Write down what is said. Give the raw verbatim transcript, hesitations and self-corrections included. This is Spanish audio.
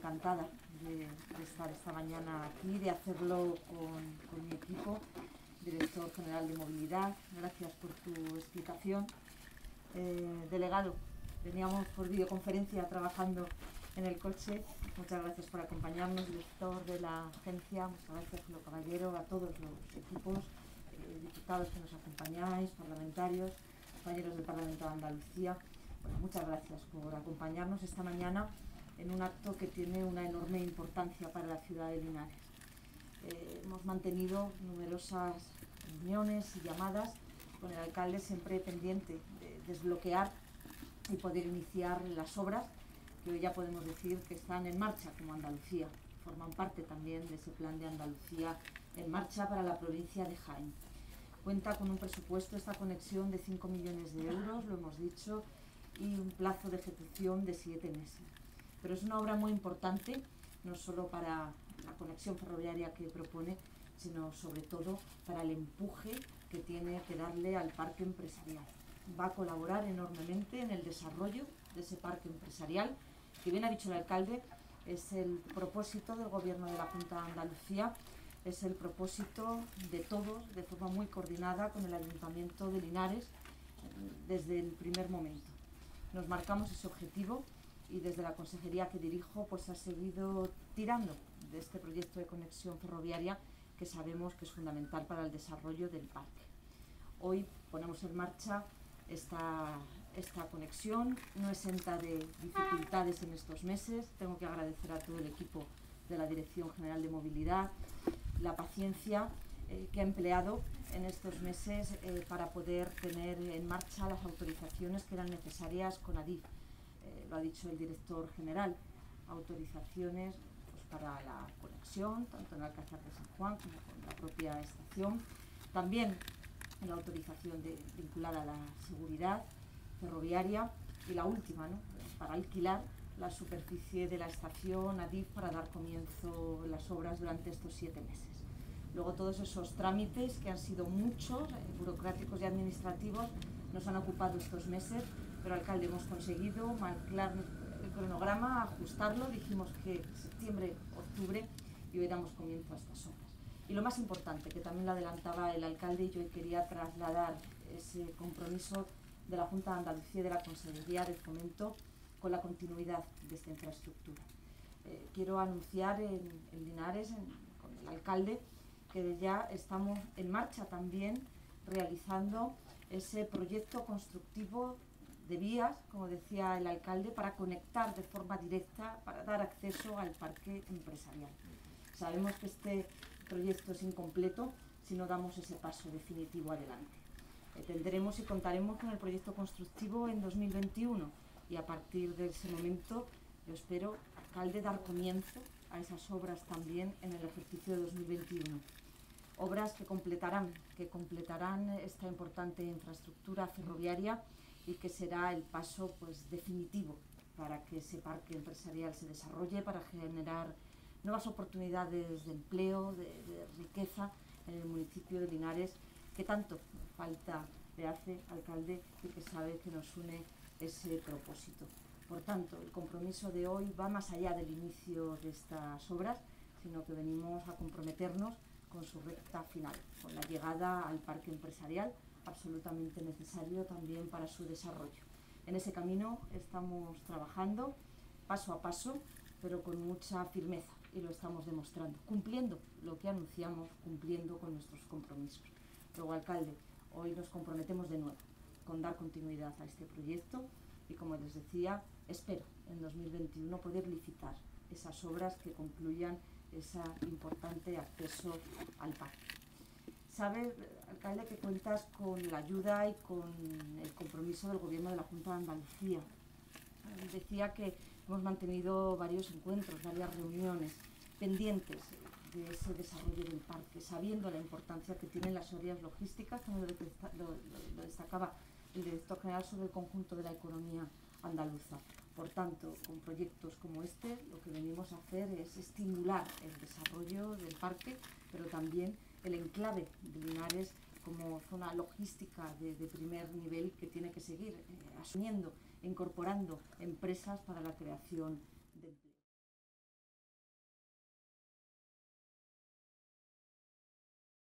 encantada de, de estar esta mañana aquí, de hacerlo con, con mi equipo, director general de movilidad. Gracias por tu explicación. Eh, delegado, veníamos por videoconferencia trabajando en el coche. Muchas gracias por acompañarnos, director de la agencia. Muchas gracias, Julio Caballero, a todos los equipos, eh, diputados que nos acompañáis, parlamentarios, compañeros del Parlamento de Andalucía. Bueno, muchas gracias por acompañarnos esta mañana en un acto que tiene una enorme importancia para la ciudad de Linares. Eh, hemos mantenido numerosas reuniones y llamadas con el alcalde, siempre pendiente de desbloquear y poder iniciar las obras que hoy ya podemos decir que están en marcha como Andalucía. Forman parte también de ese plan de Andalucía en marcha para la provincia de Jaén. Cuenta con un presupuesto, esta conexión, de cinco millones de euros, lo hemos dicho, y un plazo de ejecución de siete meses. Pero es una obra muy importante, no solo para la conexión ferroviaria que propone, sino sobre todo para el empuje que tiene que darle al parque empresarial. Va a colaborar enormemente en el desarrollo de ese parque empresarial, que bien ha dicho el alcalde, es el propósito del Gobierno de la Junta de Andalucía, es el propósito de todos, de forma muy coordinada con el Ayuntamiento de Linares desde el primer momento. Nos marcamos ese objetivo y desde la consejería que dirijo pues ha seguido tirando de este proyecto de conexión ferroviaria que sabemos que es fundamental para el desarrollo del parque. Hoy ponemos en marcha esta, esta conexión, no exenta de dificultades en estos meses. Tengo que agradecer a todo el equipo de la Dirección General de Movilidad la paciencia eh, que ha empleado en estos meses eh, para poder tener en marcha las autorizaciones que eran necesarias con Adif. Eh, lo ha dicho el director general, autorizaciones pues, para la conexión, tanto en el Alcázar de San Juan como con la propia estación. También la autorización de, vinculada a la seguridad ferroviaria y la última, ¿no?, para alquilar la superficie de la estación Adif para dar comienzo a las obras durante estos siete meses. Luego todos esos trámites, que han sido muchos, eh, burocráticos y administrativos, nos han ocupado estos meses, pero alcalde, hemos conseguido marcar el cronograma, ajustarlo, dijimos que septiembre, octubre, y hoy damos comienzo a estas obras. Y lo más importante, que también lo adelantaba el alcalde, y yo quería trasladar ese compromiso de la Junta de Andalucía y de la Consejería de Fomento con la continuidad de esta infraestructura. Eh, quiero anunciar en, en Linares, en, con el alcalde, que ya estamos en marcha también realizando ese proyecto constructivo de vías, como decía el alcalde, para conectar de forma directa, para dar acceso al parque empresarial. Sabemos que este proyecto es incompleto si no damos ese paso definitivo adelante. Eh, tendremos y contaremos con el proyecto constructivo en dos mil veintiuno y a partir de ese momento yo espero, alcalde, dar comienzo a esas obras también en el ejercicio de dos mil veintiuno. Obras que completarán, que completarán esta importante infraestructura ferroviaria y que será el paso pues, definitivo para que ese parque empresarial se desarrolle, para generar nuevas oportunidades de empleo, de, de riqueza en el municipio de Linares, que tanto falta le hace, alcalde, y que sabe que nos une ese propósito. Por tanto, el compromiso de hoy va más allá del inicio de estas obras, sino que venimos a comprometernos con su recta final, con la llegada al parque empresarial, absolutamente necesario también para su desarrollo. En ese camino estamos trabajando paso a paso, pero con mucha firmeza, y lo estamos demostrando, cumpliendo lo que anunciamos, cumpliendo con nuestros compromisos. Luego, alcalde, hoy nos comprometemos de nuevo con dar continuidad a este proyecto y, como les decía, espero en dos mil veintiuno poder licitar esas obras que concluyan ese importante acceso al parque. Sabe, alcalde, que cuentas con la ayuda y con el compromiso del Gobierno de la Junta de Andalucía. Decía que hemos mantenido varios encuentros, varias reuniones pendientes de ese desarrollo del parque, sabiendo la importancia que tienen las áreas logísticas, como lo, lo, lo destacaba el director general, sobre el conjunto de la economía andaluza. Por tanto, con proyectos como este, lo que venimos a hacer es estimular el desarrollo del parque, pero también el enclave de Linares como zona logística de, de primer nivel que tiene que seguir eh, asumiendo e incorporando empresas para la creación